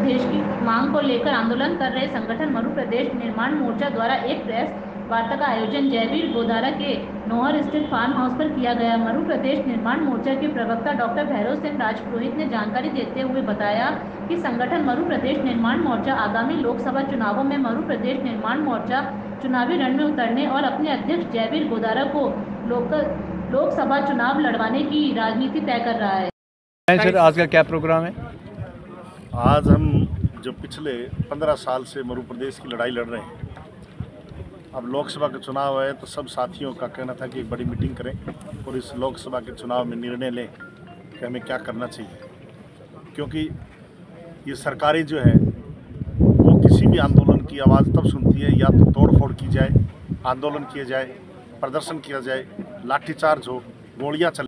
अध्यादेश की मांग को लेकर आंदोलन कर रहे संगठन मरु प्रदेश निर्माण मोर्चा द्वारा एक प्रेस वार्ता का आयोजन जयवीर गोदारा के नौहर स्थित फार्म हाउस पर किया गया। मरु प्रदेश निर्माण मोर्चा के प्रवक्ता डॉक्टर भैरव सिंह राजपुरोहित ने जानकारी देते हुए बताया कि संगठन मरु प्रदेश निर्माण मोर्चा आगामी लोकसभा चुनावों में मरु प्रदेश निर्माण मोर्चा चुनावी रण में उतरने और अपने अध्यक्ष जयवीर गोदारा को लोकसभा चुनाव लड़वाने की राजनीति तय कर रहा है। सर, आज का क्या प्रोग्राम है? आज हम जो पिछले 15 साल से मरु प्रदेश की लड़ाई लड़ रहे हैं, अब लोकसभा का चुनाव है तो सब साथियों का कहना था कि एक बड़ी मीटिंग करें और इस लोकसभा के चुनाव में निर्णय लें कि हमें क्या करना चाहिए, क्योंकि ये सरकारें जो है वो किसी भी आंदोलन की आवाज़ तब सुनती है या तो तोड़फोड़ की जाए, आंदोलन किया जाए, प्रदर्शन किया जाए, लाठीचार्ज हो, गोलियां चले।